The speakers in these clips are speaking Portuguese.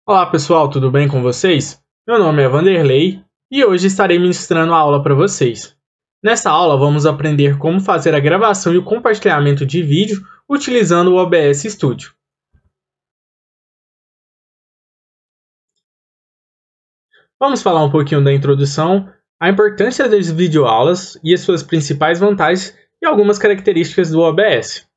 Olá pessoal, tudo bem com vocês? Meu nome é Vanderlei e hoje estarei ministrando a aula para vocês. Nessa aula vamos aprender como fazer a gravação e o compartilhamento de vídeo utilizando o OBS Studio. Vamos falar um pouquinho da introdução, a importância das videoaulas e as suas principais vantagens e algumas características do OBS.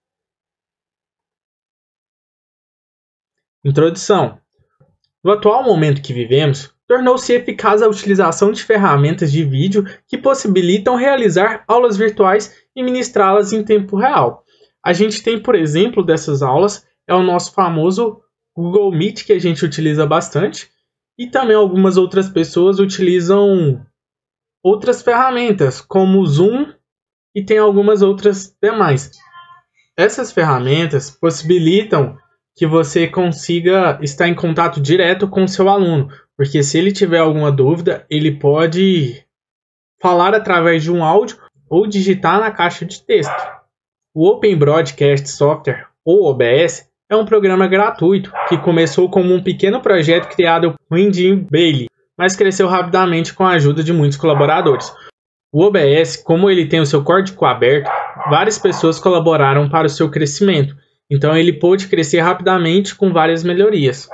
Introdução. No atual momento que vivemos, tornou-se eficaz a utilização de ferramentas de vídeo que possibilitam realizar aulas virtuais e ministrá-las em tempo real. A gente tem, por exemplo, dessas aulas, é o nosso famoso Google Meet, que a gente utiliza bastante, e também algumas outras pessoas utilizam outras ferramentas, como o Zoom, e tem algumas outras demais. Essas ferramentas possibilitam que você consiga estar em contato direto com o seu aluno, porque se ele tiver alguma dúvida, ele pode falar através de um áudio ou digitar na caixa de texto. O Open Broadcast Software, ou OBS, é um programa gratuito que começou como um pequeno projeto criado por Jim Bailey, mas cresceu rapidamente com a ajuda de muitos colaboradores. O OBS, como ele tem o seu código aberto, várias pessoas colaboraram para o seu crescimento. Então ele pôde crescer rapidamente com várias melhorias.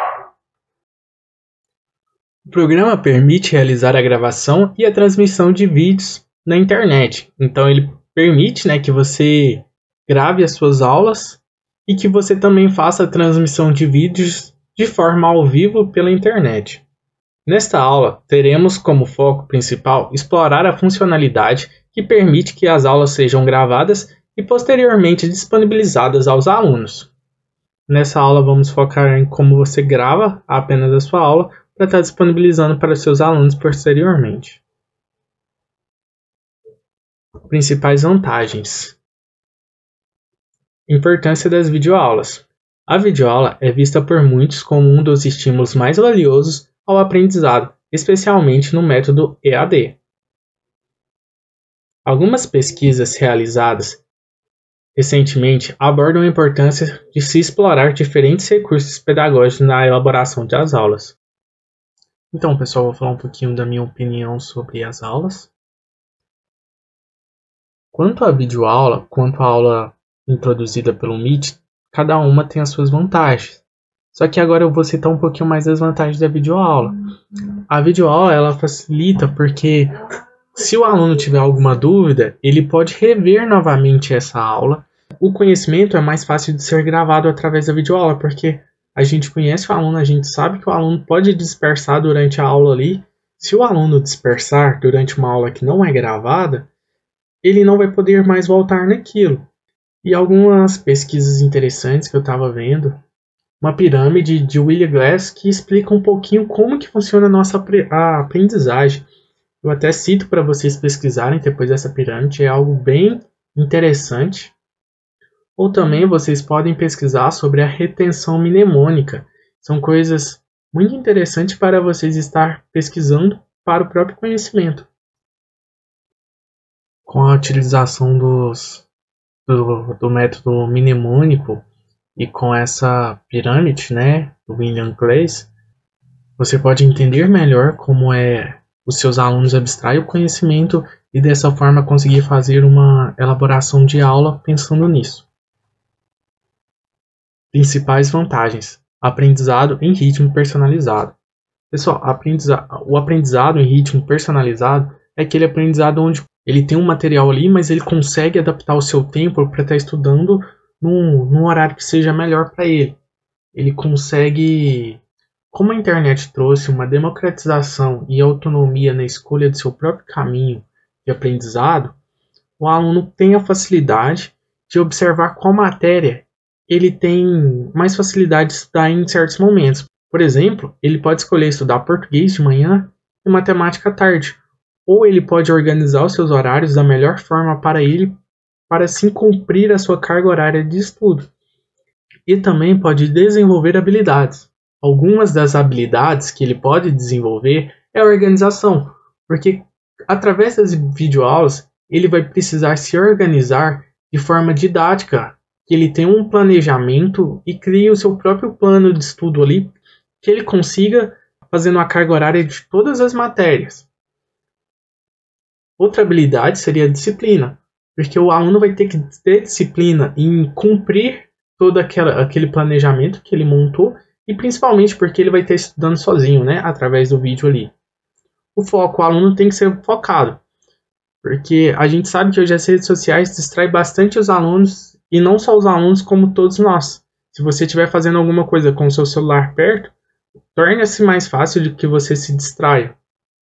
O programa permite realizar a gravação e a transmissão de vídeos na internet. Então ele permite, que você grave as suas aulas e que você também faça a transmissão de vídeos de forma ao vivo pela internet. Nesta aula, teremos como foco principal explorar a funcionalidade que permite que as aulas sejam gravadas e posteriormente disponibilizadas aos alunos. Nessa aula vamos focar em como você grava apenas a sua aula para estar disponibilizando para seus alunos posteriormente. Principais vantagens. Importância das videoaulas. A videoaula é vista por muitos como um dos estímulos mais valiosos ao aprendizado, especialmente no método EAD. Algumas pesquisas realizadas recentemente abordam a importância de se explorar diferentes recursos pedagógicos na elaboração das aulas. Então, pessoal, vou falar um pouquinho da minha opinião sobre as aulas. Quanto à videoaula, quanto à aula introduzida pelo Meet, cada uma tem as suas vantagens. Só que agora eu vou citar um pouquinho mais das vantagens da videoaula. A videoaula, ela facilita porque se o aluno tiver alguma dúvida, ele pode rever novamente essa aula. O conhecimento é mais fácil de ser gravado através da videoaula, porque a gente conhece o aluno, a gente sabe que o aluno pode dispersar durante a aula ali. Se o aluno dispersar durante uma aula que não é gravada, ele não vai poder mais voltar naquilo. E algumas pesquisas interessantes que eu estava vendo, uma pirâmide de William Glass que explica um pouquinho como que funciona a nossa aprendizagem. Eu até cito para vocês pesquisarem depois dessa pirâmide, é algo bem interessante. Ou também vocês podem pesquisar sobre a retenção mnemônica. São coisas muito interessantes para vocês estar pesquisando para o próprio conhecimento. Com a utilização do método mnemônico e com essa pirâmide, do William Glass, você pode entender melhor como os seus alunos abstraem o conhecimento e dessa forma conseguir fazer uma elaboração de aula pensando nisso. Principais vantagens. Aprendizado em ritmo personalizado. Pessoal, o aprendizado em ritmo personalizado é aquele aprendizado onde ele tem um material ali, mas ele consegue adaptar o seu tempo para estar estudando num horário que seja melhor para ele. Ele consegue, como a internet trouxe uma democratização e autonomia na escolha de seu próprio caminho de aprendizado, o aluno tem a facilidade de observar qual matéria ele tem mais facilidade de estudar em certos momentos. Por exemplo, ele pode escolher estudar português de manhã e matemática à tarde, ou ele pode organizar os seus horários da melhor forma para ele, para assim cumprir a sua carga horária de estudo. E também pode desenvolver habilidades. Algumas das habilidades que ele pode desenvolver é a organização, porque através das videoaulas ele vai precisar se organizar de forma didática, que ele tenha um planejamento e crie o seu próprio plano de estudo ali que ele consiga fazer uma carga horária de todas as matérias. Outra habilidade seria a disciplina, porque o aluno vai ter que ter disciplina em cumprir todo aquele planejamento que ele montou, e principalmente porque ele vai estar estudando sozinho, né, através do vídeo ali. O aluno tem que ser focado, porque a gente sabe que hoje as redes sociais distraem bastante os alunos, e não só os alunos, como todos nós. Se você estiver fazendo alguma coisa com o seu celular perto, torna-se mais fácil de que você se distraia.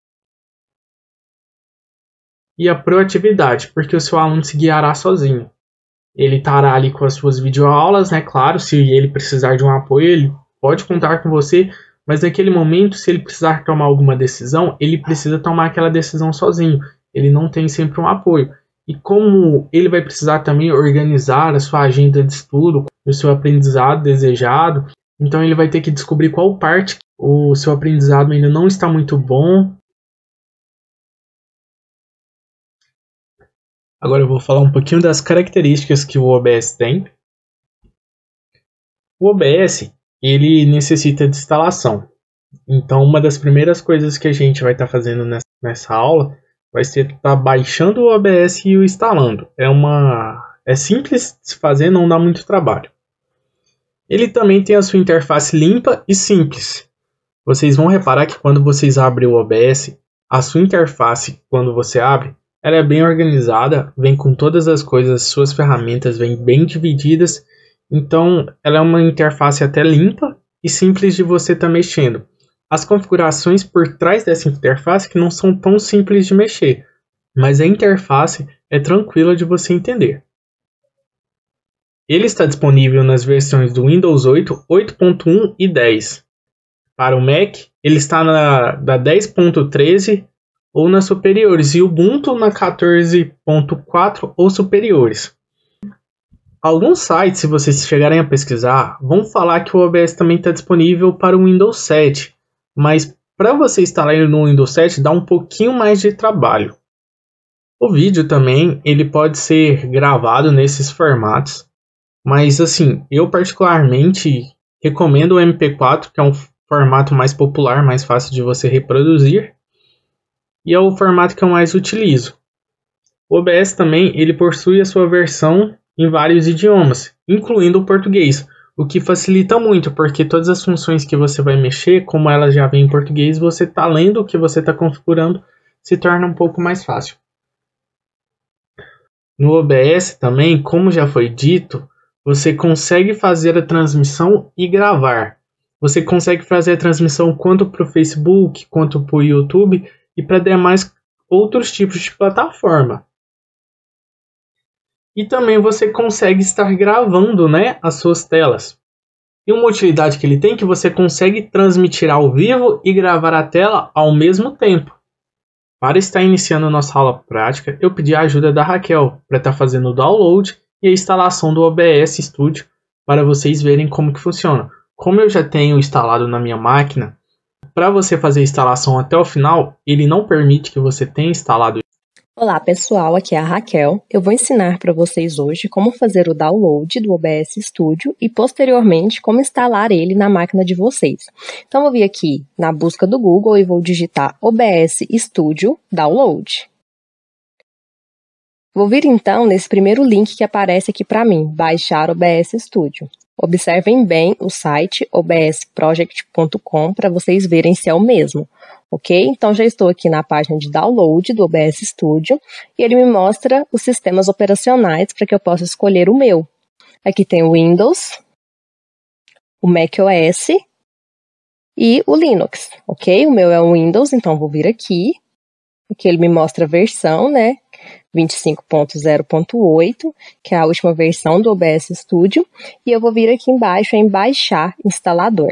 E a proatividade, porque o seu aluno se guiará sozinho. Ele estará ali com as suas videoaulas, né? Claro, se ele precisar de um apoio, ele pode contar com você, mas naquele momento, se ele precisar tomar alguma decisão, ele precisa tomar aquela decisão sozinho. Ele não tem sempre um apoio. E como ele vai precisar também organizar a sua agenda de estudo, o seu aprendizado desejado, então ele vai ter que descobrir qual parte o seu aprendizado ainda não está muito bom. Agora eu vou falar um pouquinho das características que o OBS tem. O OBS, ele necessita de instalação. Então, uma das primeiras coisas que a gente vai estar fazendo nessa aula vai ser estar baixando o OBS e o instalando. É simples de se fazer, não dá muito trabalho. Ele também tem a sua interface limpa e simples. Vocês vão reparar que quando vocês abrem o OBS, a sua interface, quando você abre, ela é bem organizada, vem com todas as coisas, suas ferramentas vêm bem divididas, então ela é uma interface até limpa e simples de você estar mexendo. As configurações por trás dessa interface que não são tão simples de mexer, mas a interface é tranquila de você entender. Ele está disponível nas versões do Windows 8, 8.1 e 10. Para o Mac, ele está da 10.13 ou nas superiores, e o Ubuntu na 14.4 ou superiores. Alguns sites, se vocês chegarem a pesquisar, vão falar que o OBS também está disponível para o Windows 7, mas para você instalar ele no Windows 7 dá um pouquinho mais de trabalho. O vídeo também ele pode ser gravado nesses formatos, mas assim, eu particularmente recomendo o MP4, que é um formato mais popular, mais fácil de você reproduzir, e é o formato que eu mais utilizo. O OBS também ele possui a sua versão em vários idiomas, incluindo o português, o que facilita muito, porque todas as funções que você vai mexer, como elas já vêm em português, você está lendo o que você está configurando, se torna um pouco mais fácil. No OBS também, como já foi dito, você consegue fazer a transmissão e gravar. Você consegue fazer a transmissão tanto para o Facebook, quanto para o YouTube e para demais outros tipos de plataforma. E também você consegue estar gravando, né, as suas telas. E uma utilidade que ele tem é que você consegue transmitir ao vivo e gravar a tela ao mesmo tempo. Para estar iniciando a nossa aula prática, eu pedi a ajuda da Raquel para estar fazendo o download e a instalação do OBS Studio para vocês verem como que funciona. Como eu já tenho instalado na minha máquina, para você fazer a instalação até o final, ele não permite que você tenha instalado. Olá pessoal, aqui é a Raquel. Eu vou ensinar para vocês hoje como fazer o download do OBS Studio e posteriormente como instalar ele na máquina de vocês. Então eu vou vir aqui na busca do Google e vou digitar OBS Studio Download. Vou vir então nesse primeiro link que aparece aqui para mim, baixar OBS Studio. Observem bem o site obsproject.com para vocês verem se é o mesmo. Ok? Então, já estou aqui na página de download do OBS Studio e ele me mostra os sistemas operacionais para que eu possa escolher o meu. Aqui tem o Windows, o macOS e o Linux, ok? O meu é o Windows, então vou vir aqui. Aqui ele me mostra a versão, né? 25.0.8, que é a última versão do OBS Studio. E eu vou vir aqui embaixo em baixar instalador.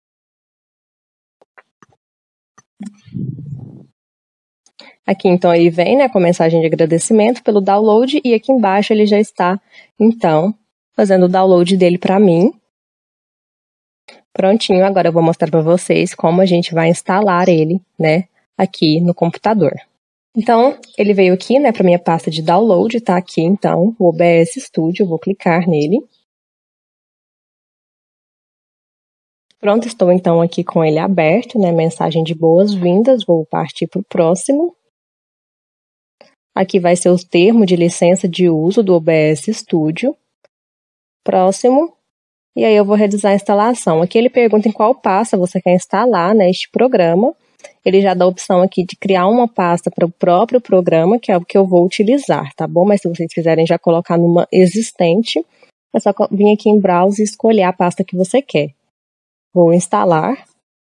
Aqui, então, ele vem, né, com mensagem de agradecimento pelo download e aqui embaixo ele já está, então, fazendo o download dele para mim. Prontinho, agora eu vou mostrar para vocês como a gente vai instalar ele, né, aqui no computador. Então, ele veio aqui, né, para minha pasta de download, tá aqui, então, o OBS Studio, eu vou clicar nele. Pronto, estou então aqui com ele aberto, né? Mensagem de boas-vindas, vou partir para o próximo. Aqui vai ser o termo de licença de uso do OBS Studio. Próximo. E aí eu vou realizar a instalação. Aqui ele pergunta em qual pasta você quer instalar, né, este programa. Ele já dá a opção aqui de criar uma pasta para o próprio programa, que é o que eu vou utilizar, tá bom? Mas se vocês quiserem já colocar numa existente, é só vir aqui em Browse e escolher a pasta que você quer. Vou instalar.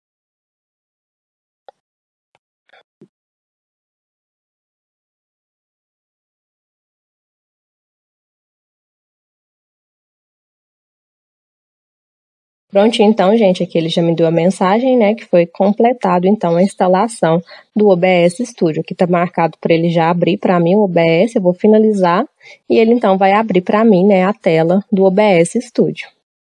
Prontinho, então, gente, aqui ele já me deu a mensagem, né, que foi completado, então, a instalação do OBS Studio. Aqui tá marcado para ele já abrir para mim o OBS, eu vou finalizar, e ele, então, vai abrir para mim, né, a tela do OBS Studio.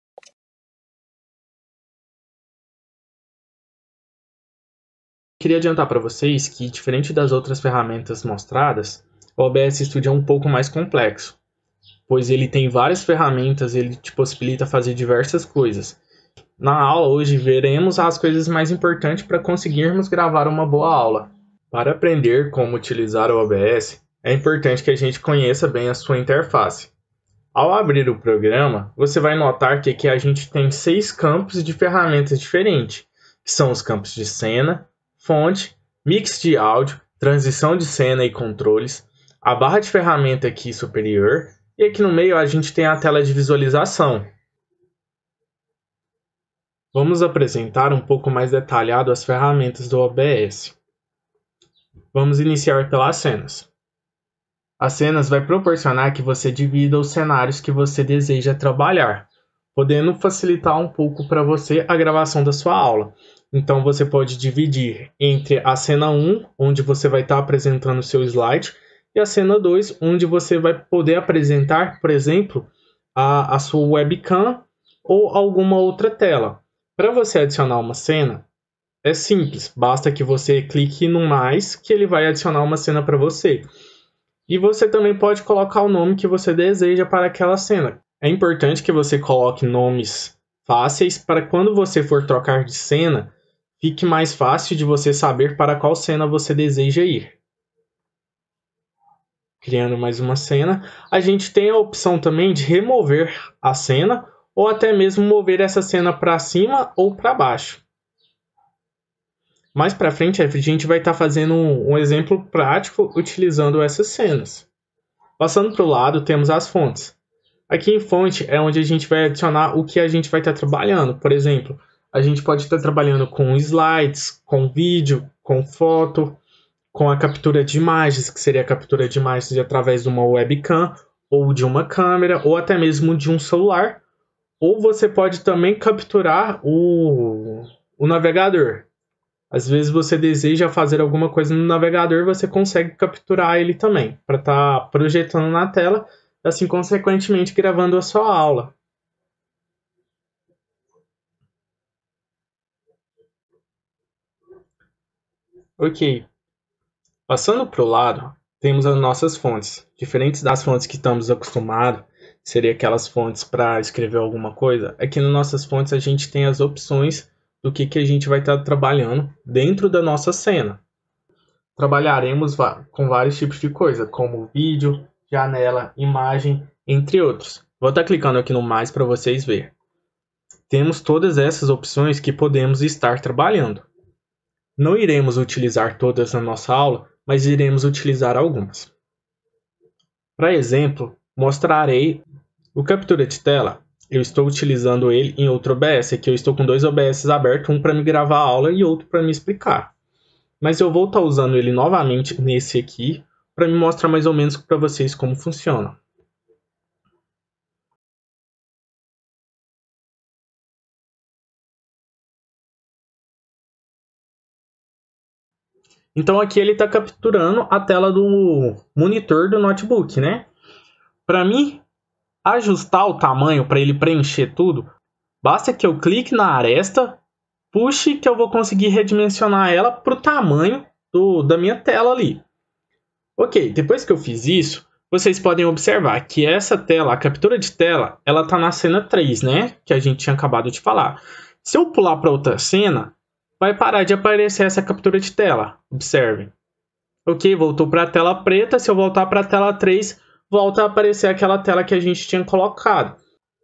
Queria adiantar para vocês que, diferente das outras ferramentas mostradas, o OBS Studio é um pouco mais complexo, pois ele tem várias ferramentas, ele te possibilita fazer diversas coisas. Na aula hoje veremos as coisas mais importantes para conseguirmos gravar uma boa aula. Para aprender como utilizar o OBS, é importante que a gente conheça bem a sua interface. Ao abrir o programa, você vai notar que aqui a gente tem 6 campos de ferramentas diferentes, que são os campos de cena, fonte, mix de áudio, transição de cena e controles, a barra de ferramenta aqui superior, e aqui no meio a gente tem a tela de visualização. Vamos apresentar um pouco mais detalhado as ferramentas do OBS. Vamos iniciar pelas cenas. As cenas vai proporcionar que você divida os cenários que você deseja trabalhar, podendo facilitar um pouco para você a gravação da sua aula. Então você pode dividir entre a cena 1, onde você vai estar apresentando o seu slide, e a cena 2, onde você vai poder apresentar, por exemplo, a sua webcam ou alguma outra tela. Para você adicionar uma cena, é simples, basta que você clique no mais, que ele vai adicionar uma cena para você. E você também pode colocar o nome que você deseja para aquela cena. É importante que você coloque nomes fáceis para quando você for trocar de cena, fique mais fácil de você saber para qual cena você deseja ir. Criando mais uma cena, a gente tem a opção também de remover a cena ou até mesmo mover essa cena para cima ou para baixo. Mais para frente a gente vai estar fazendo um exemplo prático utilizando essas cenas. Passando para o lado temos as fontes. Aqui em fonte é onde a gente vai adicionar o que a gente vai estar trabalhando. Por exemplo, a gente pode estar trabalhando com slides, com vídeo, com foto, com a captura de imagens, que seria a captura de imagens através de uma webcam ou de uma câmera ou até mesmo de um celular. Ou você pode também capturar o navegador. Às vezes você deseja fazer alguma coisa no navegador, você consegue capturar ele também, para estar projetando na tela, assim consequentemente gravando a sua aula. Ok. Passando para o lado, temos as nossas fontes. Diferentes das fontes que estamos acostumados, seria aquelas fontes para escrever alguma coisa. Aqui nas nossas fontes a gente tem as opções do que a gente vai estar trabalhando dentro da nossa cena. Trabalharemos com vários tipos de coisa, como vídeo, janela, imagem, entre outros. Vou estar clicando aqui no mais para vocês verem. Temos todas essas opções que podemos estar trabalhando. Não iremos utilizar todas na nossa aula, mas iremos utilizar algumas. Para exemplo, mostrarei o captura de tela. Eu estou utilizando ele em outro OBS. Aqui eu estou com 2 OBS abertos, um para me gravar a aula e outro para me explicar. Mas eu vou estar usando ele novamente nesse aqui, para me mostrar mais ou menos para vocês como funciona. Então aqui ele está capturando a tela do monitor do notebook, né? Para mim ajustar o tamanho para ele preencher tudo, basta que eu clique na aresta, puxe que eu vou conseguir redimensionar ela para o tamanho da minha tela ali. Ok, depois que eu fiz isso, vocês podem observar que essa tela, a captura de tela, ela está na cena 3, né? Que a gente tinha acabado de falar. Se eu pular para outra cena, vai parar de aparecer essa captura de tela. Observem. Ok, voltou para a tela preta. Se eu voltar para a tela 3, volta a aparecer aquela tela que a gente tinha colocado.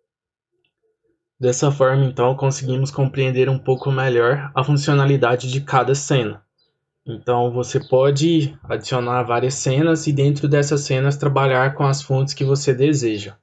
Dessa forma, então, conseguimos compreender um pouco melhor a funcionalidade de cada cena. Então, você pode adicionar várias cenas e dentro dessas cenas trabalhar com as fontes que você deseja.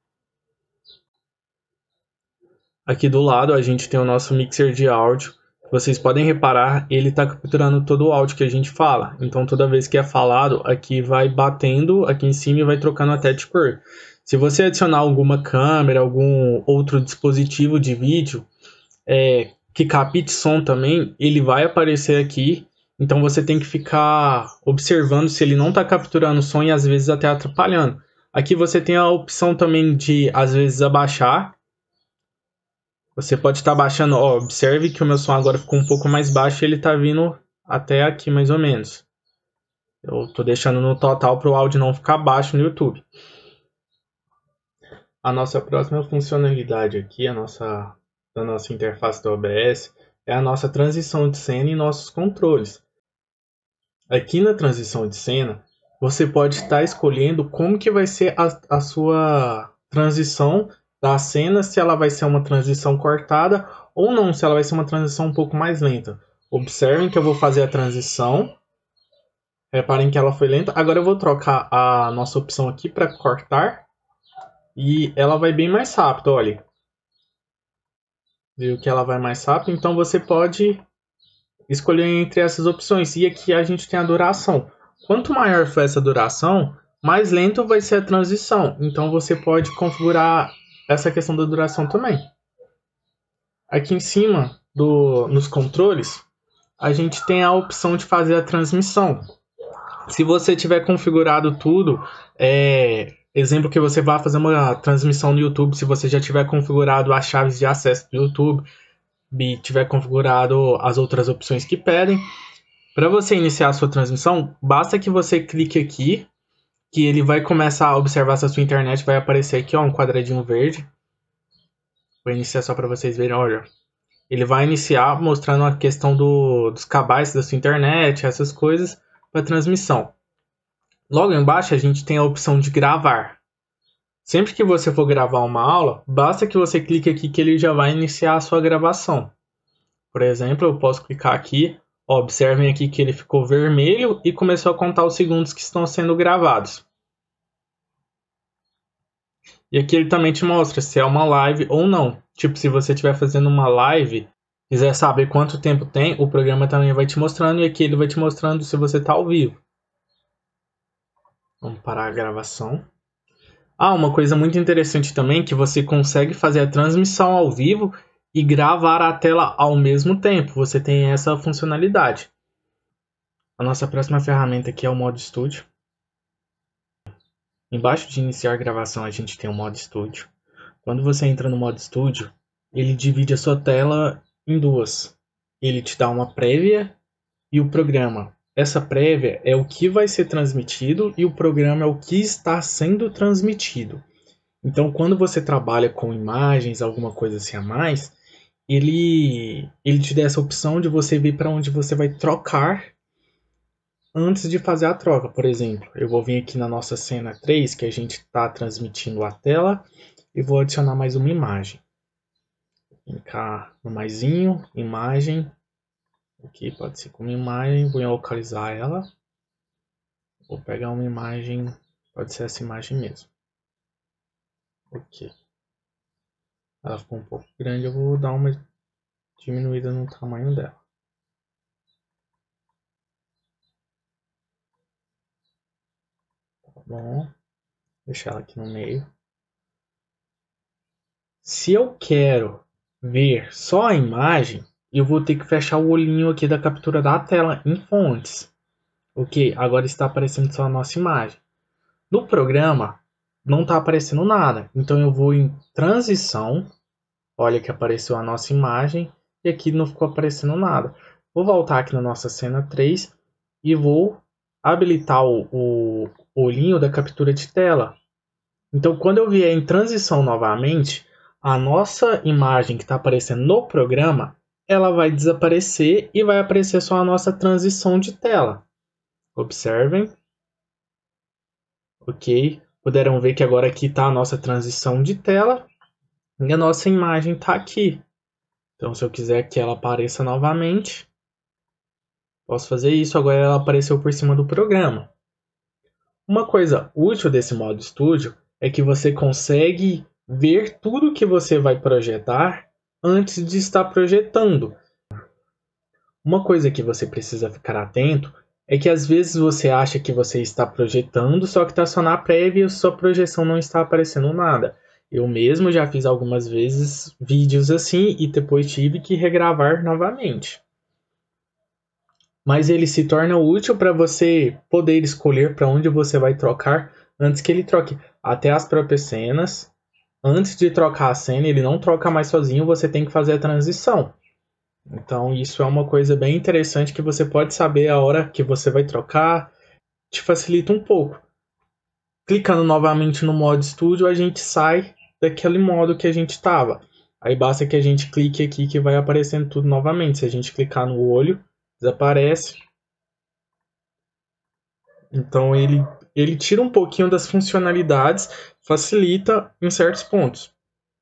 Aqui do lado a gente tem o nosso mixer de áudio. Vocês podem reparar, ele está capturando todo o áudio que a gente fala. Então toda vez que é falado, aqui vai batendo aqui em cima e vai trocando até de cor. Se você adicionar alguma câmera, algum outro dispositivo de vídeo que capte som também, ele vai aparecer aqui. Então você tem que ficar observando se ele não está capturando som e às vezes até atrapalhando. Aqui você tem a opção também de às vezes abaixar. Você pode estar baixando, observe que o meu som agora ficou um pouco mais baixo e ele está vindo até aqui mais ou menos. Eu estou deixando no total para o áudio não ficar baixo no YouTube. A nossa próxima funcionalidade aqui, da nossa interface do OBS, é a nossa transição de cena e nossos controles. Aqui na transição de cena, você pode estar escolhendo como que vai ser a sua transição da cena, se ela vai ser uma transição cortada ou não, se ela vai ser uma transição um pouco mais lenta. Observem que eu vou fazer a transição. Reparem que ela foi lenta. Agora eu vou trocar a nossa opção aqui para cortar. E ela vai bem mais rápido, olha. Viu que ela vai mais rápido? Então você pode escolher entre essas opções. E aqui a gente tem a duração. Quanto maior for essa duração, mais lento vai ser a transição. Então você pode configurar essa questão da duração também. Aqui em cima, nos controles, a gente tem a opção de fazer a transmissão. Se você tiver configurado tudo, exemplo que você vai fazer uma transmissão no YouTube, se você já tiver configurado as chaves de acesso do YouTube, e tiver configurado as outras opções que pedem, para você iniciar a sua transmissão, basta que você clique aqui, que ele vai começar a observar se a sua internet vai aparecer aqui, um quadradinho verde. Vou iniciar só para vocês verem, olha. Ele vai iniciar mostrando a questão dos kbytes da sua internet, essas coisas, para transmissão. Logo embaixo a gente tem a opção de gravar. Sempre que você for gravar uma aula, basta que você clique aqui que ele já vai iniciar a sua gravação. Por exemplo, eu posso clicar aqui, observem aqui que ele ficou vermelho e começou a contar os segundos que estão sendo gravados. E aqui ele também te mostra se é uma live ou não. Tipo, se você estiver fazendo uma live, quiser saber quanto tempo tem, o programa também vai te mostrando e aqui ele vai te mostrando se você está ao vivo. Vamos parar a gravação. Uma coisa muito interessante também, que você consegue fazer a transmissão ao vivo e gravar a tela ao mesmo tempo. Você tem essa funcionalidade. A nossa próxima ferramenta aqui é o modo estúdio. Embaixo de iniciar gravação a gente tem o modo estúdio. Quando você entra no modo estúdio, ele divide a sua tela em duas. Ele te dá uma prévia e o programa. Essa prévia é o que vai ser transmitido e o programa é o que está sendo transmitido. Então, quando você trabalha com imagens, alguma coisa assim a mais, ele te dá essa opção de você ver para onde você vai trocar antes de fazer a troca. Por exemplo, eu vou vir aqui na nossa cena 3, que a gente está transmitindo a tela, e vou adicionar mais uma imagem. Vou clicar no maisinho, imagem. Aqui pode ser como imagem, vou localizar ela. Vou pegar uma imagem, pode ser essa imagem mesmo. Ok. Ela ficou um pouco grande, eu vou dar uma diminuída no tamanho dela. Tá bom. Deixar ela aqui no meio. Se eu quero ver só a imagem, eu vou ter que fechar o olhinho aqui da captura da tela em fontes. Ok, agora está aparecendo só a nossa imagem. No programa, não está aparecendo nada. Então eu vou em transição. Olha que apareceu a nossa imagem. E aqui não ficou aparecendo nada. Vou voltar aqui na nossa cena 3. E vou habilitar o olhinho da captura de tela. Então quando eu vier em transição novamente, a nossa imagem que está aparecendo no programa, ela vai desaparecer e vai aparecer só a nossa transição de tela. Observem. Ok. Puderam ver que agora aqui está a nossa transição de tela e a nossa imagem está aqui. Então, se eu quiser que ela apareça novamente, posso fazer isso. Agora ela apareceu por cima do programa. Uma coisa útil desse modo estúdio é que você consegue ver tudo que você vai projetar antes de estar projetando. Uma coisa que você precisa ficar atento é que às vezes você acha que você está projetando, só que está só na prévia e sua projeção não está aparecendo nada. Eu mesmo já fiz algumas vezes vídeos assim e depois tive que regravar novamente. Mas ele se torna útil para você poder escolher para onde você vai trocar antes que ele troque até as próprias cenas. Antes de trocar a cena, ele não troca mais sozinho, você tem que fazer a transição. Então isso é uma coisa bem interessante que você pode saber a hora que você vai trocar, te facilita um pouco. Clicando novamente no modo estúdio, a gente sai daquele modo que a gente estava. Aí basta que a gente clique aqui que vai aparecendo tudo novamente. Se a gente clicar no olho, desaparece. Então ele tira um pouquinho das funcionalidades, facilita em certos pontos.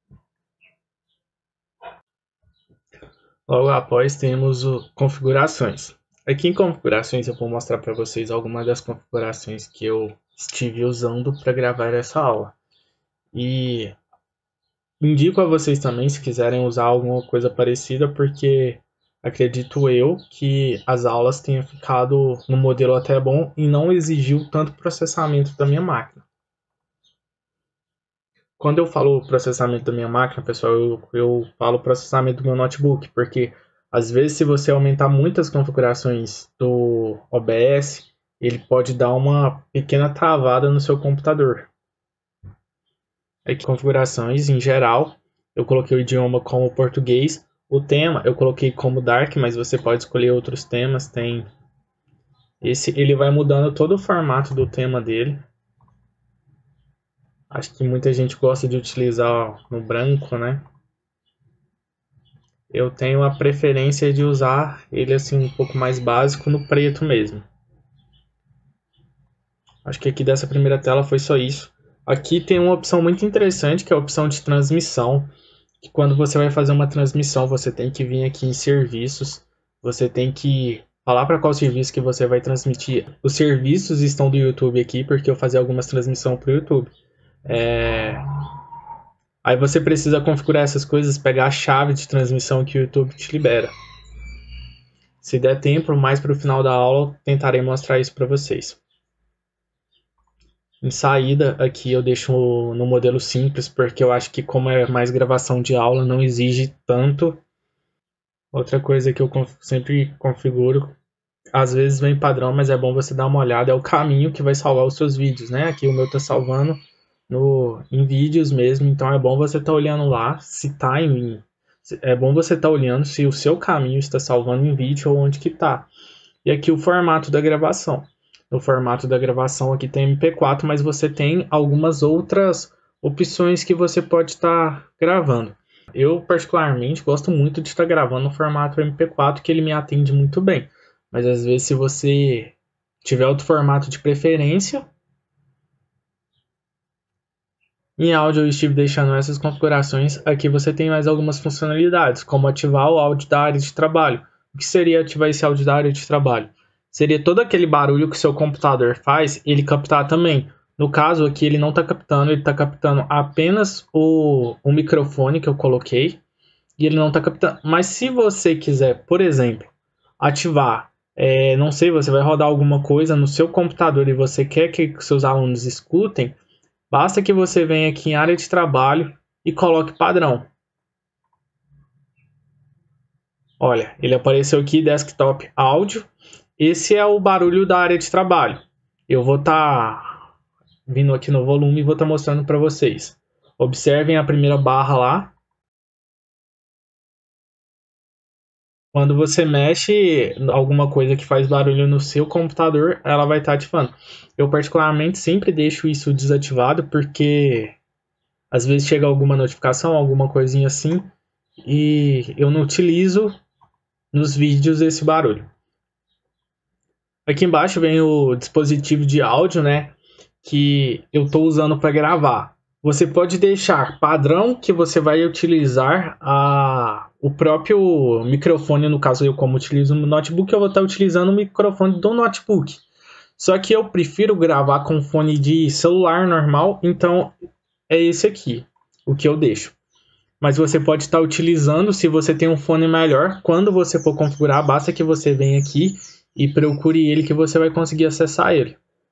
Logo após temos o configurações. Aqui em configurações eu vou mostrar para vocês algumas das configurações que eu estive usando para gravar essa aula. E indico a vocês também se quiserem usar alguma coisa parecida, porque acredito eu que as aulas tenham ficado no modelo até bom e não exigiu tanto processamento da minha máquina. Quando eu falo processamento da minha máquina, pessoal, eu falo processamento do meu notebook, porque às vezes se você aumentar muitas configurações do OBS, ele pode dar uma pequena travada no seu computador. Aqui, configurações em geral, eu coloquei o idioma como português. O tema eu coloquei como dark, mas você pode escolher outros temas. Tem esse, ele vai mudando todo o formato do tema dele. Acho que muita gente gosta de utilizar no branco, né? Eu tenho a preferência de usar ele assim um pouco mais básico no preto mesmo. Acho que aqui dessa primeira tela foi só isso. Aqui tem uma opção muito interessante que é a opção de transmissão. Que quando você vai fazer uma transmissão, você tem que vir aqui em serviços. Você tem que falar para qual serviço que você vai transmitir. Os serviços estão do YouTube aqui, porque eu fazia algumas transmissões para o YouTube. Aí você precisa configurar essas coisas, pegar a chave de transmissão que o YouTube te libera. Se der tempo, mais para o final da aula, tentarei mostrar isso para vocês. Em saída, aqui eu deixo no modelo simples, porque eu acho que como é mais gravação de aula, não exige tanto. Outra coisa que eu sempre configuro, às vezes vem padrão, mas é bom você dar uma olhada, é o caminho que vai salvar os seus vídeos, né? Aqui o meu tá salvando em vídeos mesmo, então é bom você estar olhando lá se tá em... É bom você estar olhando se o seu caminho está salvando em vídeo ou onde que tá. E aqui o formato da gravação. No formato da gravação aqui tem MP4, mas você tem algumas outras opções que você pode estar gravando. Eu particularmente gosto muito de estar gravando no formato MP4, que ele me atende muito bem. Mas às vezes se você tiver outro formato de preferência, em áudio eu estive deixando essas configurações. Aqui você tem mais algumas funcionalidades, como ativar o áudio da área de trabalho. O que seria ativar esse áudio da área de trabalho? Seria todo aquele barulho que o seu computador faz, ele captar também. No caso aqui ele não está captando, ele está captando apenas o microfone que eu coloquei. E ele não está captando. Mas se você quiser, por exemplo, ativar, não sei, você vai rodar alguma coisa no seu computador e você quer que seus alunos escutem, basta que você venha aqui em área de trabalho e coloque padrão. Olha, ele apareceu aqui, desktop áudio. Esse é o barulho da área de trabalho. Eu vou estar vindo aqui no volume e vou estar mostrando para vocês. Observem a primeira barra lá. Quando você mexe alguma coisa que faz barulho no seu computador, ela vai estar ativando. Eu particularmente sempre deixo isso desativado porque Às vezes chega alguma notificação, alguma coisinha assim, e eu não utilizo nos vídeos esse barulho. Aqui embaixo vem o dispositivo de áudio, né, que eu estou usando para gravar. Você pode deixar padrão que você vai utilizar o próprio microfone, no caso eu como utilizo no notebook, eu vou estar utilizando o microfone do notebook. Só que eu prefiro gravar com fone de celular normal, então é esse aqui, o que eu deixo. Mas você pode estar utilizando, se você tem um fone melhor, quando você for configurar, basta que você venha aqui e procure ele que você vai conseguir acessar ele.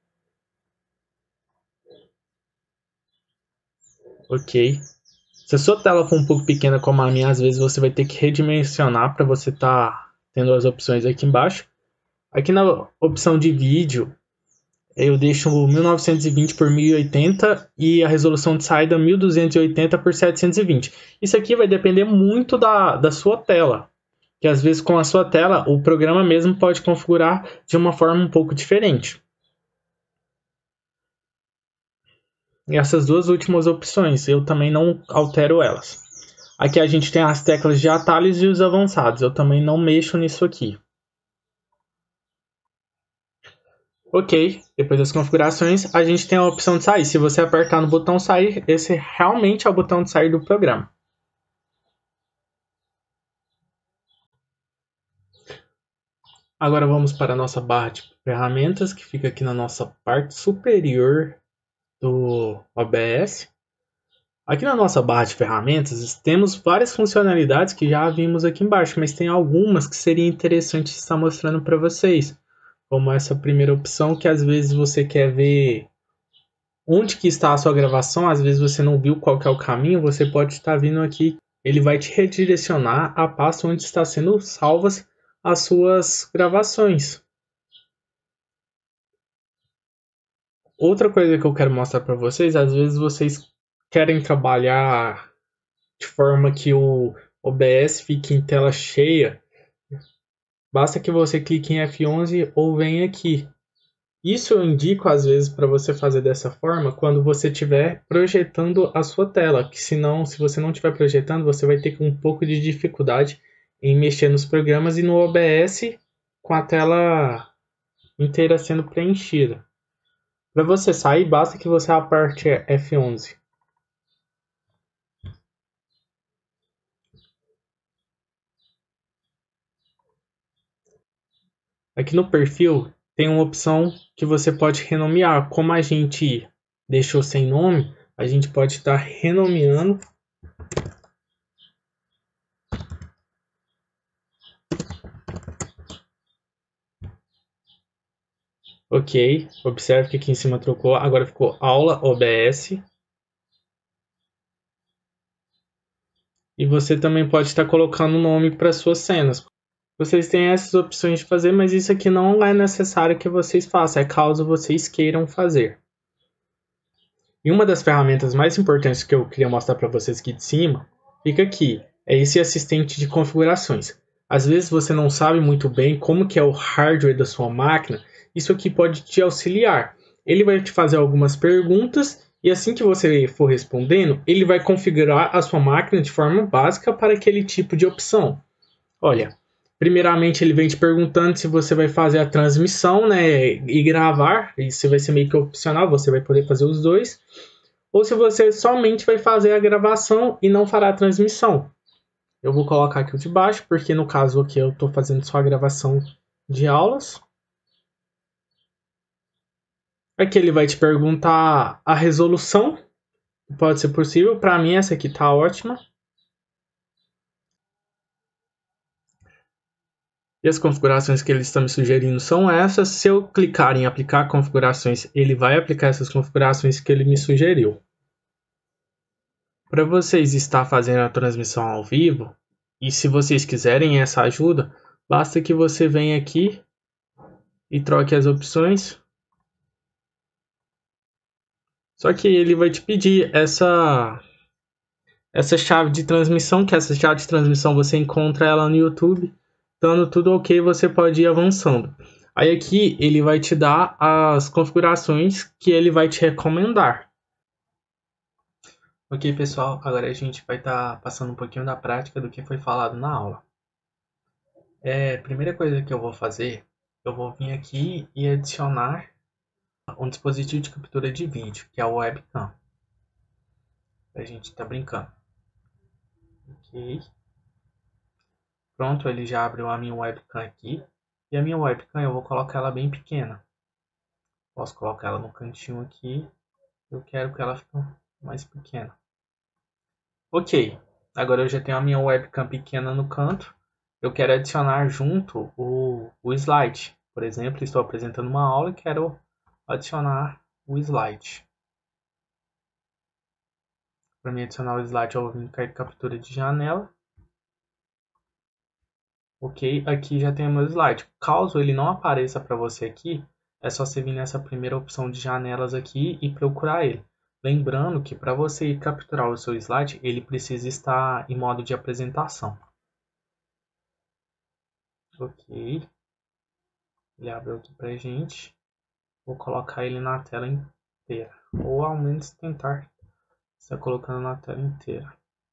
Ok. Se a sua tela for um pouco pequena como a minha, às vezes você vai ter que redimensionar para você estar tendo as opções aqui embaixo. Aqui na opção de vídeo, eu deixo 1920 por 1080 e a resolução de saída 1280 por 720. Isso aqui vai depender muito da sua tela. Que às vezes com a sua tela, o programa mesmo pode configurar de uma forma um pouco diferente. E essas duas últimas opções, eu também não altero elas. Aqui a gente tem as teclas de atalhos e os avançados. Eu também não mexo nisso aqui. Ok, depois das configurações, a gente tem a opção de sair. Se você apertar no botão sair, esse realmente é o botão de sair do programa. Agora vamos para a nossa barra de ferramentas, que fica aqui na nossa parte superior do OBS. Aqui na nossa barra de ferramentas, temos várias funcionalidades que já vimos aqui embaixo, mas tem algumas que seria interessante estar mostrando para vocês. Como essa primeira opção, que às vezes você quer ver onde que está a sua gravação, às vezes você não viu qual que é o caminho, você pode estar vindo aqui, ele vai te redirecionar à pasta onde está sendo salvas as suas gravações. Outra coisa que eu quero mostrar para vocês, às vezes vocês querem trabalhar de forma que o OBS fique em tela cheia, basta que você clique em F11 ou venha aqui. Isso eu indico às vezes para você fazer dessa forma quando você estiver projetando a sua tela, que senão, se você não estiver projetando, você vai ter um pouco de dificuldade em mexer nos programas e no OBS com a tela inteira sendo preenchida. Para você sair, basta que você aperte F11. Aqui no perfil tem uma opção que você pode renomear. Como a gente deixou sem nome, a gente pode estar renomeando. Ok, observe que aqui em cima trocou, agora ficou aula OBS. E você também pode estar colocando o nome para suas cenas. Vocês têm essas opções de fazer, mas isso aqui não é necessário que vocês façam, é caso vocês queiram fazer. E uma das ferramentas mais importantes que eu queria mostrar para vocês aqui de cima, fica aqui, é esse assistente de configurações. Às vezes você não sabe muito bem como que é o hardware da sua máquina, isso aqui pode te auxiliar. Ele vai te fazer algumas perguntas e assim que você for respondendo, ele vai configurar a sua máquina de forma básica para aquele tipo de opção. Olha, primeiramente ele vem te perguntando se você vai fazer a transmissão, né, e gravar, isso vai ser meio que opcional, você vai poder fazer os dois, ou se você somente vai fazer a gravação e não fará a transmissão. Eu vou colocar aqui o de baixo, porque no caso aqui eu estou fazendo só a gravação de aulas. Aqui ele vai te perguntar a resolução, pode ser possível, para mim essa aqui está ótima. E as configurações que ele está me sugerindo são essas. Se eu clicar em aplicar configurações, ele vai aplicar essas configurações que ele me sugeriu. Para vocês estar fazendo a transmissão ao vivo, e se vocês quiserem essa ajuda, basta que você venha aqui e troque as opções. Só que ele vai te pedir essa chave de transmissão, que essa chave de transmissão você encontra ela no YouTube. Dando tudo ok, você pode ir avançando. Aí aqui ele vai te dar as configurações que ele vai te recomendar. Ok, pessoal, agora a gente vai estar passando um pouquinho da prática do que foi falado na aula. Primeira coisa que eu vou fazer, eu vou vir aqui e adicionar um dispositivo de captura de vídeo, que é o webcam. A gente tá brincando. Ok. Pronto, ele já abriu a minha webcam aqui. E a minha webcam eu vou colocar ela bem pequena. Posso colocar ela no cantinho aqui. Eu quero que ela fique mais pequena. Ok, agora eu já tenho a minha webcam pequena no canto. Eu quero adicionar junto o slide. Por exemplo, estou apresentando uma aula e quero adicionar o slide. Para mim adicionar o slide, eu vou vir em captura de janela. Ok, aqui já tem o meu slide. Caso ele não apareça para você aqui, é só você vir nessa primeira opção de janelas aqui e procurar ele. Lembrando que para você capturar o seu slide, ele precisa estar em modo de apresentação. Ok, ele abriu aqui pra gente. Vou colocar ele na tela inteira, ou ao menos tentar estar colocando na tela inteira.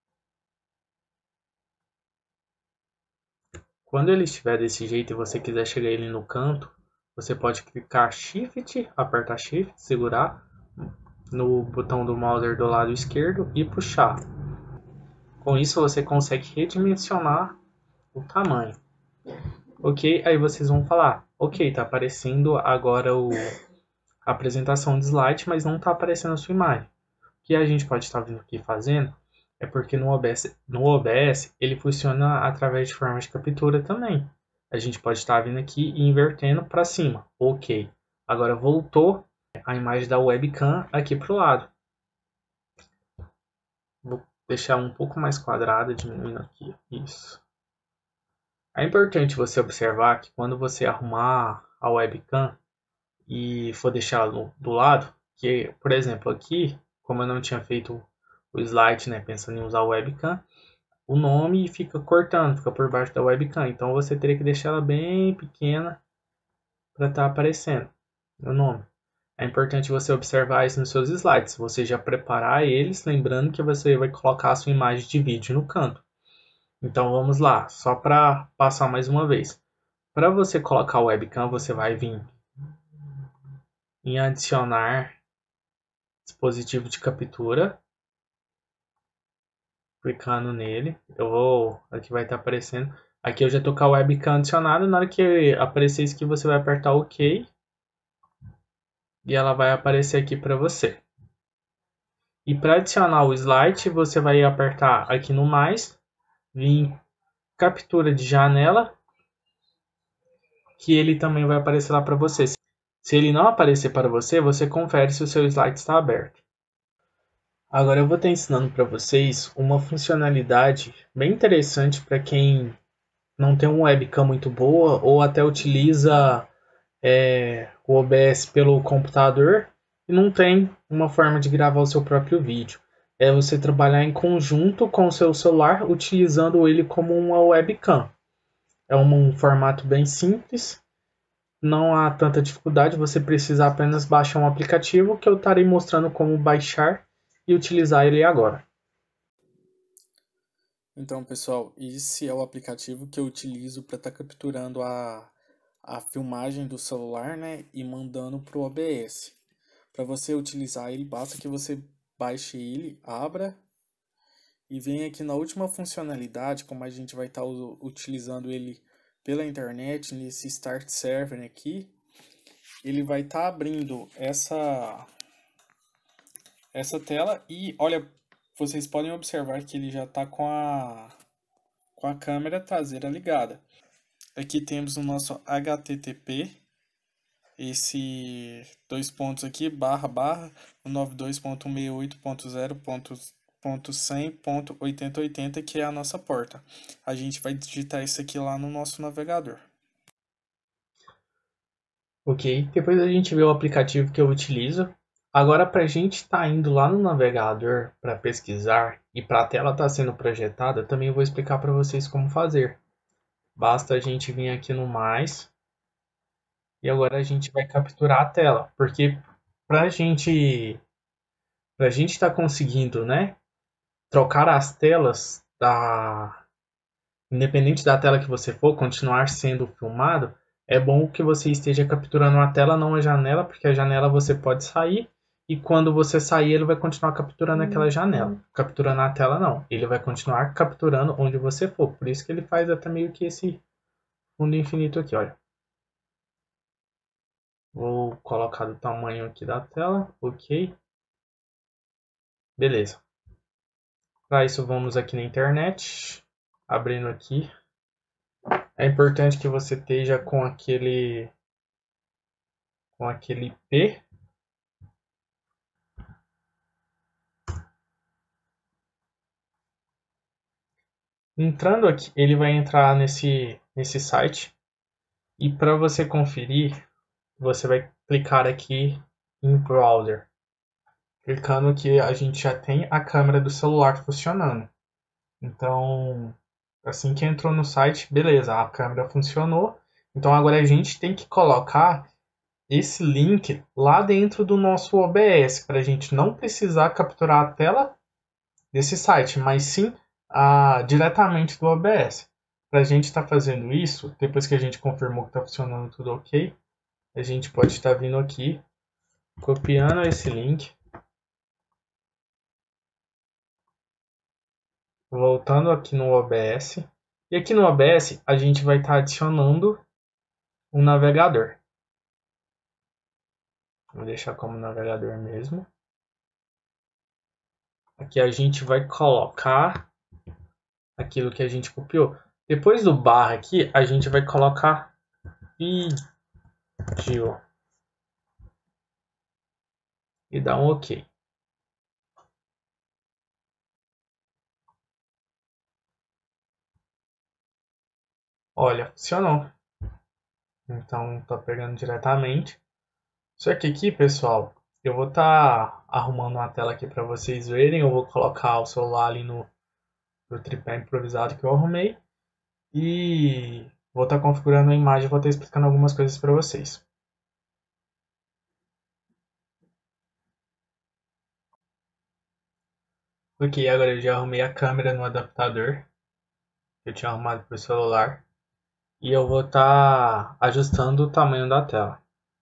Quando ele estiver desse jeito e você quiser chegar ele no canto, você pode clicar Shift, apertar Shift, segurar no botão do mouse do lado esquerdo e puxar. Com isso você consegue redimensionar o tamanho. Ok, aí vocês vão falar, ok, está aparecendo agora a apresentação de slide, mas não está aparecendo a sua imagem. O que a gente pode estar vindo aqui fazendo é porque no OBS ele funciona através de formas de captura também. A gente pode estar vindo aqui e invertendo para cima. Ok, agora voltou a imagem da webcam aqui para o lado. Vou deixar um pouco mais quadrada, diminuindo aqui. Isso. É importante você observar que quando você arrumar a webcam e for deixar do lado, que, por exemplo, aqui, como eu não tinha feito o slide, né, pensando em usar o webcam, o nome fica cortando, fica por baixo da webcam. Então você teria que deixar ela bem pequena para estar aparecendo o nome. É importante você observar isso nos seus slides, você já preparar eles, lembrando que você vai colocar a sua imagem de vídeo no canto. Então vamos lá, só para passar mais uma vez. Para você colocar o webcam, você vai vir em adicionar dispositivo de captura, clicando nele. Aqui vai estar aparecendo. Aqui eu já estou com a webcam adicionada. Na hora que aparecer isso aqui, você vai apertar OK e ela vai aparecer aqui para você. E para adicionar o slide, você vai apertar aqui no mais, vir em captura de janela, que ele também vai aparecer lá para você. Se ele não aparecer para você, você confere se o seu slide está aberto. Agora eu vou estar ensinando para vocês uma funcionalidade bem interessante para quem não tem uma webcam muito boa ou até utiliza o OBS pelo computador e não tem uma forma de gravar o seu próprio vídeo. É você trabalhar em conjunto com o seu celular utilizando ele como uma webcam. É um formato bem simples, não há tanta dificuldade, você precisa apenas baixar um aplicativo que eu estarei mostrando como baixar e utilizar ele agora. Então, pessoal, esse é o aplicativo que eu utilizo para estar capturando a filmagem do celular, né, e mandando para o OBS. Para você utilizar ele, basta que você baixe ele, abra e venha aqui na última funcionalidade, como a gente vai estar utilizando ele pela internet, nesse Start Server aqui, ele vai estar abrindo essa tela e, olha, vocês podem observar que ele já está com a câmera traseira ligada. Aqui temos o nosso HTTP, esse dois pontos aqui, barra, 92.168.0.100.8080, que é a nossa porta. A gente vai digitar isso aqui lá no nosso navegador. Ok, depois a gente vê o aplicativo que eu utilizo. Agora, para a gente estar indo lá no navegador para pesquisar e para a tela estar sendo projetada, também eu vou explicar para vocês como fazer. Basta a gente vir aqui no mais e agora a gente vai capturar a tela, porque para a gente estar conseguindo, né, trocar as telas independente da tela que você for, continuar sendo filmado, é bom que você esteja capturando a tela, não a janela, porque a janela você pode sair e quando você sair ele vai continuar capturando aquela janela. Capturando a tela não, ele vai continuar capturando onde você for. Por isso que ele faz até meio que esse fundo infinito aqui, olha. Vou colocar do tamanho aqui da tela, ok. Beleza. Para isso vamos aqui na internet, abrindo aqui. É importante que você esteja com aquele IP. Entrando aqui, ele vai entrar nesse site e para você conferir, você vai clicar aqui em Browser. Clicando aqui, a gente já tem a câmera do celular funcionando. Então, assim que entrou no site, beleza, a câmera funcionou. Então agora a gente tem que colocar esse link lá dentro do nosso OBS, para a gente não precisar capturar a tela desse site, mas sim diretamente do OBS. Para a gente estar fazendo isso, depois que a gente confirmou que está funcionando tudo ok, a gente pode estar vindo aqui, copiando esse link, voltando aqui no OBS, e aqui no OBS a gente vai estar adicionando um navegador. Vou deixar como navegador mesmo. Aqui a gente vai colocar aquilo que a gente copiou. Depois do barra aqui, a gente vai colocar vídeo e dar um OK. Olha, funcionou. Então tá pegando diretamente. Só que aqui, pessoal, eu vou estar arrumando uma tela aqui para vocês verem. Eu vou colocar o celular ali no tripé improvisado que eu arrumei. E vou estar configurando a imagem, vou estar explicando algumas coisas para vocês. Ok, agora eu já arrumei a câmera no adaptador que eu tinha arrumado para o celular. E eu vou estar ajustando o tamanho da tela.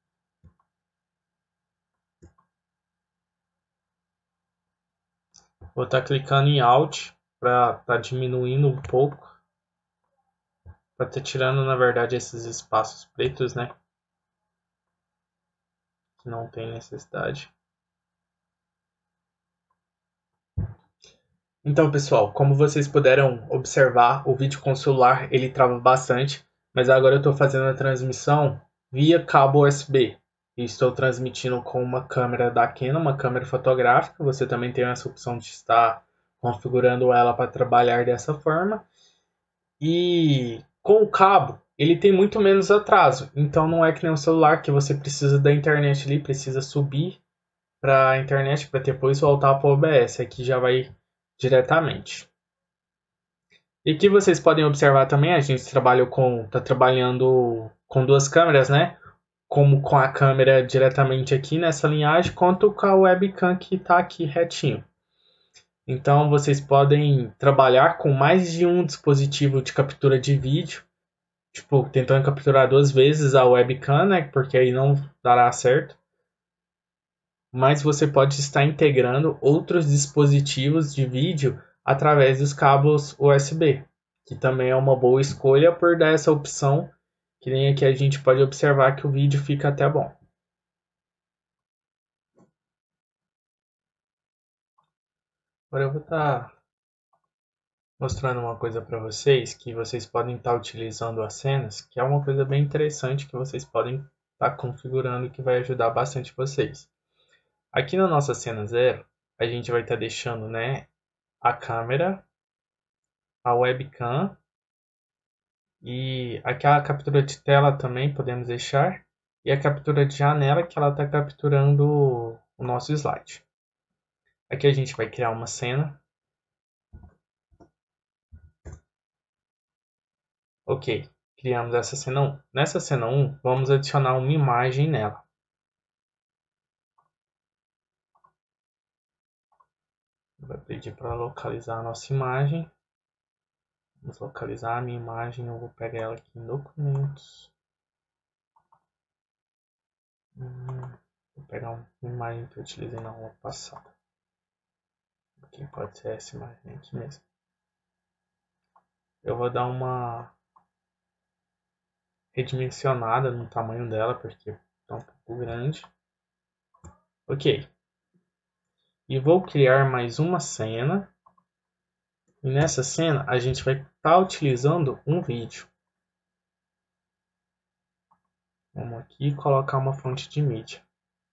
Vou estar clicando em Alt para estar diminuindo um pouco. Para estar tirando, na verdade, esses espaços pretos, né? Que não tem necessidade. Então, pessoal, como vocês puderam observar, o vídeo com o celular ele trava bastante, mas agora eu estou fazendo a transmissão via cabo USB. E estou transmitindo com uma câmera da Canon, uma câmera fotográfica. Você também tem essa opção de estar configurando ela para trabalhar dessa forma. E com o cabo, ele tem muito menos atraso. Então não é que nem um celular que você precisa da internet ali, precisa subir para a internet para depois voltar para o OBS. Aqui já vai diretamente. E aqui vocês podem observar também, a gente tá trabalhando com duas câmeras, né? Como com a câmera diretamente aqui nessa linhagem, quanto com a webcam que está aqui retinho. Então vocês podem trabalhar com mais de um dispositivo de captura de vídeo, tipo, tentando capturar duas vezes a webcam, né? Porque aí não dará certo. Mas você pode estar integrando outros dispositivos de vídeo através dos cabos USB, que também é uma boa escolha por dar essa opção, que nem aqui a gente pode observar que o vídeo fica até bom. Agora eu vou estar mostrando uma coisa para vocês, que vocês podem estar utilizando as cenas, que é uma coisa bem interessante que vocês podem estar configurando, que vai ajudar bastante vocês. Aqui na nossa cena 0, a gente vai estar deixando, né, a câmera, a webcam e aquela captura de tela também podemos deixar, e a captura de janela que ela está capturando o nosso slide. Aqui a gente vai criar uma cena. Ok, criamos essa cena 1. Nessa cena 1, vamos adicionar uma imagem nela. Vai pedir para localizar a nossa imagem. Vamos localizar a minha imagem. Eu vou pegar ela aqui em documentos. Vou pegar uma imagem que eu utilizei na aula passada. Aqui pode ser essa imagem aqui mesmo. Eu vou dar uma redimensionada no tamanho dela, porque está um pouco grande. Ok. E vou criar mais uma cena. E nessa cena a gente vai estar utilizando um vídeo. Vamos aqui colocar uma fonte de mídia.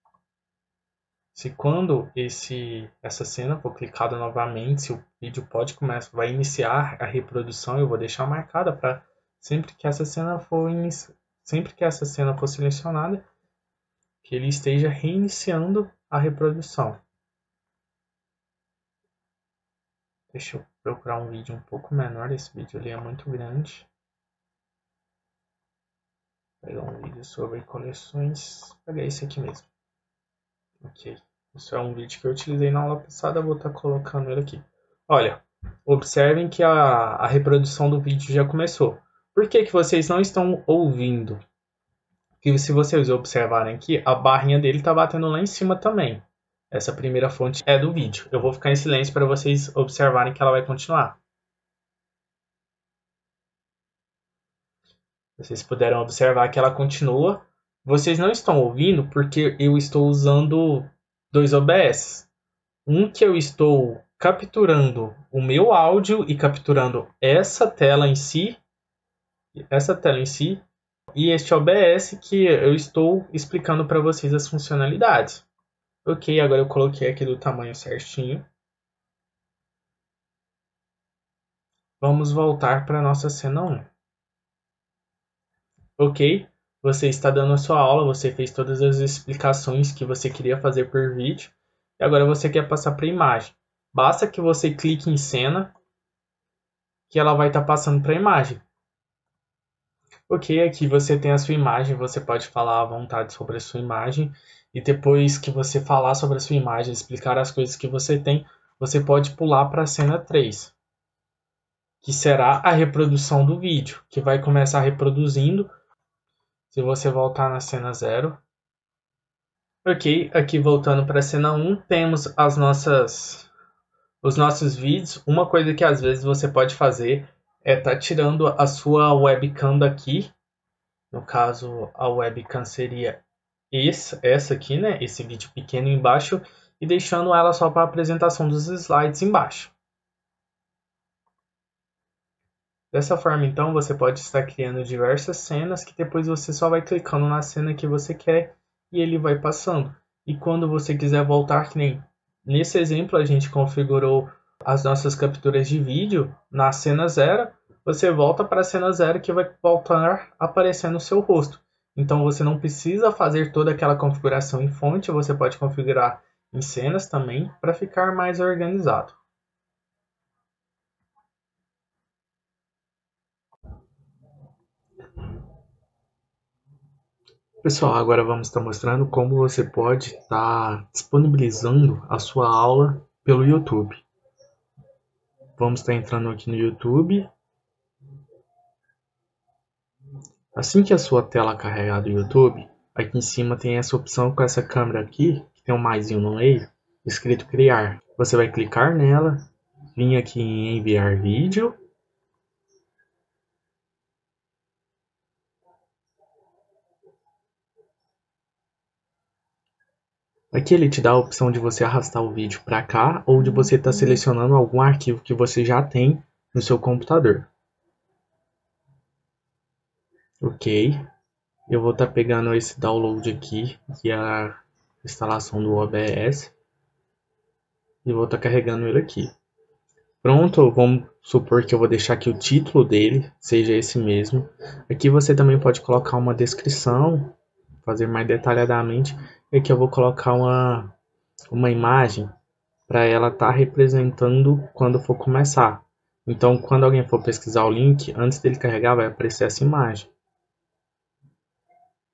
Se quando essa cena for clicada novamente, se o vídeo vai iniciar a reprodução, eu vou deixar marcada para sempre que essa cena for selecionada, que ele esteja reiniciando a reprodução. Deixa eu procurar um vídeo um pouco menor. Esse vídeo ali é muito grande. Vou pegar um vídeo sobre coleções. Vou pegar esse aqui mesmo. Ok. Isso é um vídeo que eu utilizei na aula passada. Vou estar colocando ele aqui. Olha, observem que a reprodução do vídeo já começou. Por que vocês não estão ouvindo? Porque se vocês observarem aqui, a barrinha dele está batendo lá em cima também. Essa primeira fonte é do vídeo. Eu vou ficar em silêncio para vocês observarem que ela vai continuar. Vocês puderam observar que ela continua. Vocês não estão ouvindo porque eu estou usando dois OBS. Um que eu estou capturando o meu áudio e capturando essa tela em si, e este OBS que eu estou explicando para vocês as funcionalidades. Ok, agora eu coloquei aqui do tamanho certinho. Vamos voltar para a nossa cena 1. Ok, você está dando a sua aula, você fez todas as explicações que você queria fazer por vídeo, e agora você quer passar para a imagem. Basta que você clique em cena, que ela vai estar passando para a imagem. Ok, aqui você tem a sua imagem, você pode falar à vontade sobre a sua imagem, e depois que você falar sobre a sua imagem, explicar as coisas que você tem, você pode pular para a cena 3, que será a reprodução do vídeo, que vai começar reproduzindo. Se você voltar na cena 0. Ok, aqui voltando para a cena 1, temos os nossos vídeos. Uma coisa que às vezes você pode fazer é estar tirando a sua webcam daqui. No caso, a webcam seria essa aqui, né? Esse vídeo pequeno embaixo, e deixando ela só para a apresentação dos slides embaixo. Dessa forma, então, você pode estar criando diversas cenas que depois você só vai clicando na cena que você quer e ele vai passando. E quando você quiser voltar, que nem nesse exemplo a gente configurou as nossas capturas de vídeo na cena 0, você volta para a cena 0 que vai voltar aparecendo o seu rosto. Então você não precisa fazer toda aquela configuração em fonte, você pode configurar em cenas também para ficar mais organizado. Pessoal, agora vamos estar mostrando como você pode estar disponibilizando a sua aula pelo YouTube. Vamos estar entrando aqui no YouTube. Assim que a sua tela carregar do YouTube, aqui em cima tem essa opção com essa câmera aqui, que tem um maisinho no meio, escrito criar. Você vai clicar nela, vir aqui em enviar vídeo. Aqui ele te dá a opção de você arrastar o vídeo para cá ou de você estar selecionando algum arquivo que você já tem no seu computador. Ok, eu vou estar pegando esse download aqui, que é a instalação do OBS, e vou estar carregando ele aqui. Pronto, vamos supor que eu vou deixar que o título dele seja esse mesmo. Aqui você também pode colocar uma descrição, fazer mais detalhadamente. E aqui eu vou colocar uma imagem para ela estar representando quando for começar. Então, quando alguém for pesquisar o link, antes dele carregar, vai aparecer essa imagem.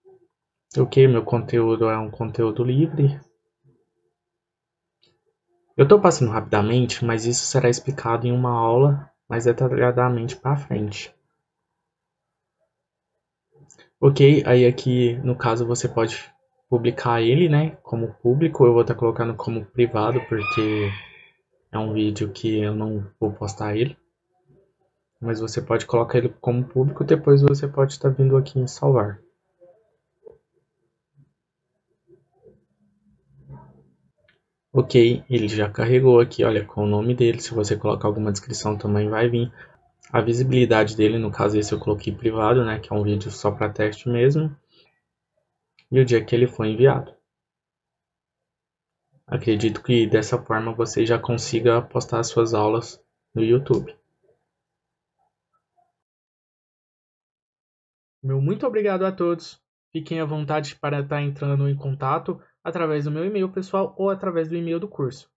Ok, meu conteúdo é um conteúdo livre. Eu estou passando rapidamente, mas isso será explicado em uma aula mais detalhadamente para frente. Ok, aí aqui no caso você pode publicar ele, né, como público. Eu vou estar colocando como privado porque é um vídeo que eu não vou postar ele. Mas você pode colocar ele como público, depois você pode estar vindo aqui em salvar. Ok, ele já carregou aqui, olha, com o nome dele. Se você colocar alguma descrição também vai vir. A visibilidade dele, no caso esse eu coloquei privado, né, que é um vídeo só para teste mesmo. E o dia que ele foi enviado. Acredito que dessa forma você já consiga postar as suas aulas no YouTube. Meu muito obrigado a todos. Fiquem à vontade para estar entrando em contato através do meu e-mail pessoal ou através do e-mail do curso.